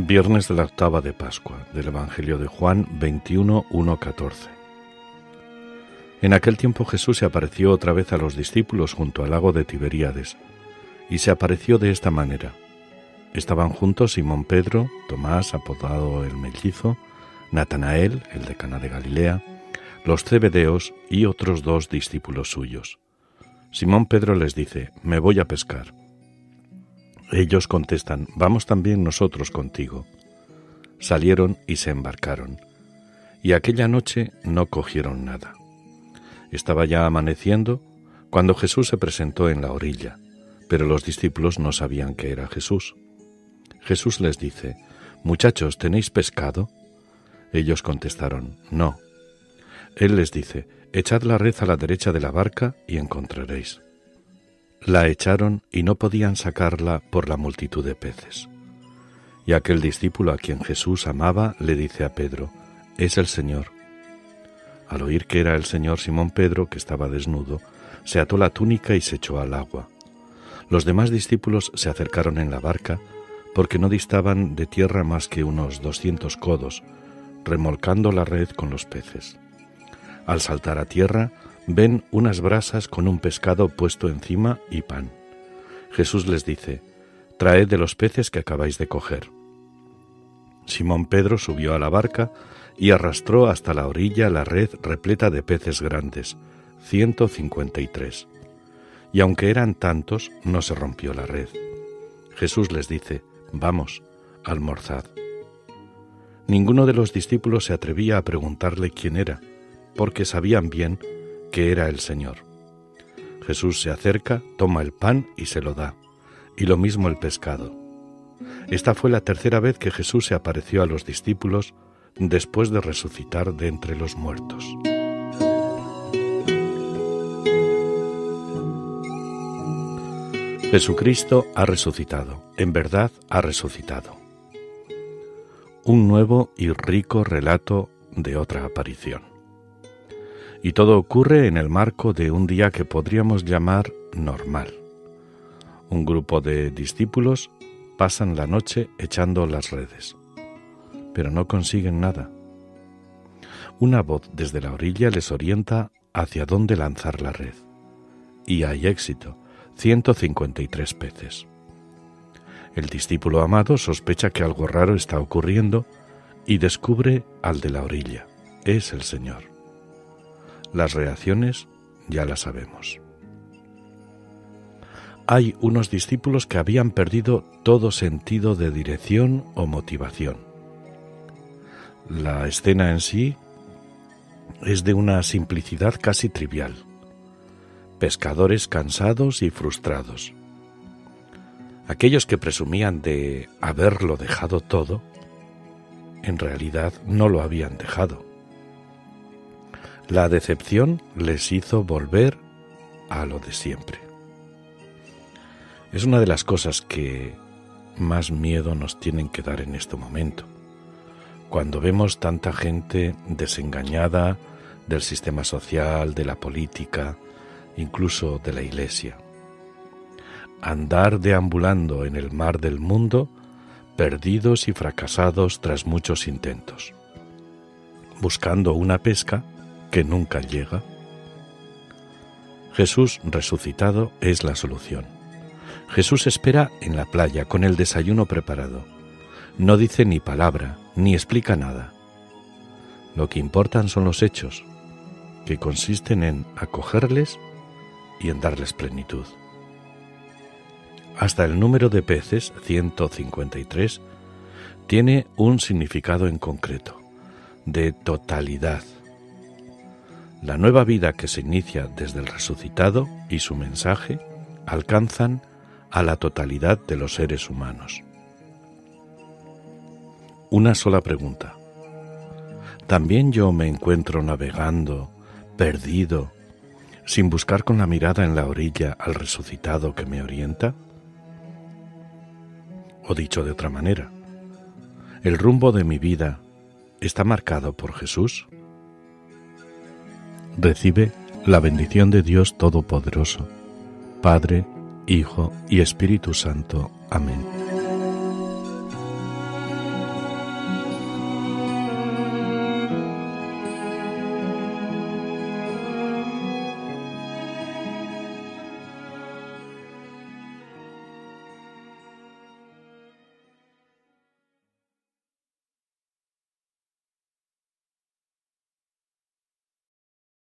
Viernes de la octava de Pascua, del Evangelio de Juan 21, 1-14. En aquel tiempo Jesús se apareció otra vez a los discípulos junto al lago de Tiberíades, y se apareció de esta manera. Estaban juntos Simón Pedro, Tomás, apodado el Mellizo, Natanael, el de Caná de Galilea, los Zebedeos y otros 2 discípulos suyos. Simón Pedro les dice: «Me voy a pescar». Ellos contestan: «Vamos también nosotros contigo». Salieron y se embarcaron, y aquella noche no cogieron nada. Estaba ya amaneciendo cuando Jesús se presentó en la orilla, pero los discípulos no sabían que era Jesús. Jesús les dice: «Muchachos, ¿tenéis pescado?». Ellos contestaron: «No». Él les dice: «Echad la red a la derecha de la barca y encontraréis». La echaron y no podían sacarla por la multitud de peces. Y aquel discípulo a quien Jesús amaba le dice a Pedro: «Es el Señor». Al oír que era el Señor, Simón Pedro, que estaba desnudo, se ató la túnica y se echó al agua. Los demás discípulos se acercaron en la barca, porque no distaban de tierra más que unos 200 codos, remolcando la red con los peces. Al saltar a tierra, ven unas brasas con un pescado puesto encima y pan. Jesús les dice: «Traed de los peces que acabáis de coger». Simón Pedro subió a la barca y arrastró hasta la orilla la red repleta de peces grandes, 153. Y aunque eran tantos, no se rompió la red. Jesús les dice: «Vamos, almorzad». Ninguno de los discípulos se atrevía a preguntarle quién era, porque sabían bien que era el Señor. Jesús se acerca, toma el pan y se lo da, y lo mismo el pescado. Esta fue la tercera vez que Jesús se apareció a los discípulos después de resucitar de entre los muertos. Jesucristo ha resucitado, en verdad ha resucitado. Un nuevo y rico relato de otra aparición. Y todo ocurre en el marco de un día que podríamos llamar normal. Un grupo de discípulos pasan la noche echando las redes, pero no consiguen nada. Una voz desde la orilla les orienta hacia dónde lanzar la red. Y hay éxito, 153 peces. El discípulo amado sospecha que algo raro está ocurriendo y descubre al de la orilla. Es el Señor. Las reacciones ya las sabemos. Hay unos discípulos que habían perdido todo sentido de dirección o motivación. La escena en sí es de una simplicidad casi trivial. Pescadores cansados y frustrados. Aquellos que presumían de haberlo dejado todo, en realidad no lo habían dejado. La decepción les hizo volver a lo de siempre. Es una de las cosas que más miedo nos tienen que dar en este momento, cuando vemos tanta gente desengañada del sistema social, de la política, incluso de la Iglesia. Andar deambulando en el mar del mundo, perdidos y fracasados tras muchos intentos, buscando una pesca que nunca llega. Jesús resucitado es la solución. Jesús espera en la playa con el desayuno preparado. No dice ni palabra, ni explica nada. Lo que importan son los hechos, que consisten en acogerles y en darles plenitud. Hasta el número de peces, 153, tiene un significado en concreto, de totalidad. La nueva vida que se inicia desde el resucitado y su mensaje alcanzan a la totalidad de los seres humanos. Una sola pregunta. ¿También yo me encuentro navegando, perdido, sin buscar con la mirada en la orilla al resucitado que me orienta? O dicho de otra manera, ¿el rumbo de mi vida está marcado por Jesús? Recibe la bendición de Dios Todopoderoso, Padre, Hijo y Espíritu Santo. Amén.